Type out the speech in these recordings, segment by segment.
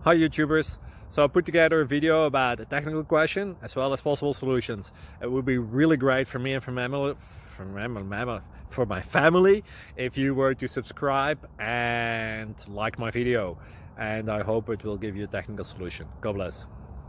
Hi YouTubers! So I put together a video about a technical question as well as possible solutions. It would be really great for me and for my family if you were to subscribe and like my video, and I hope it will give you a technical solution. God bless.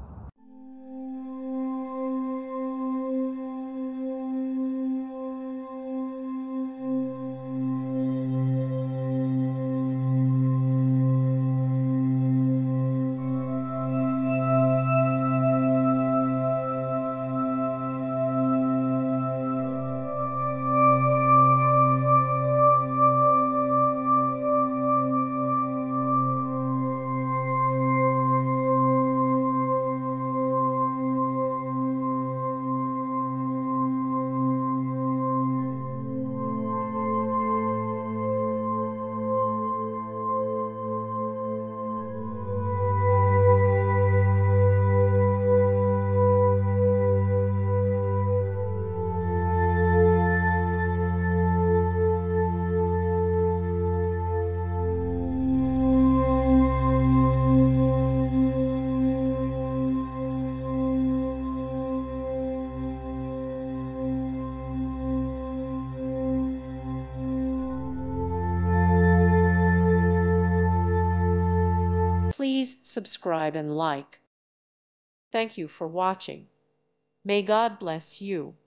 Please subscribe and like. Thank you for watching. May God bless you.